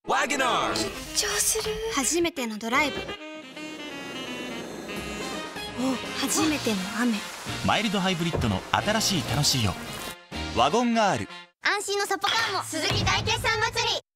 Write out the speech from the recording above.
ワゴナー。 緊張する。 初めてのドライブ。初めての雨。 マイルドハイブリッドの新しい楽しいよ。ワゴン R。 安心のサポカーも鈴木大決算祭り。